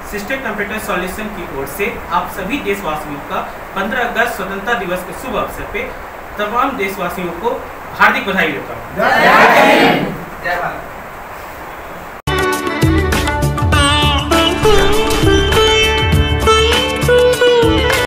System computer solution की ओर से आप सभी देशवासियों का 15 अगस्त स्वतंत्रता दिवस के शुभ अवसर पे तमाम देशवासियों को हार्दिक बधाई देता हूँ। जय हिंद।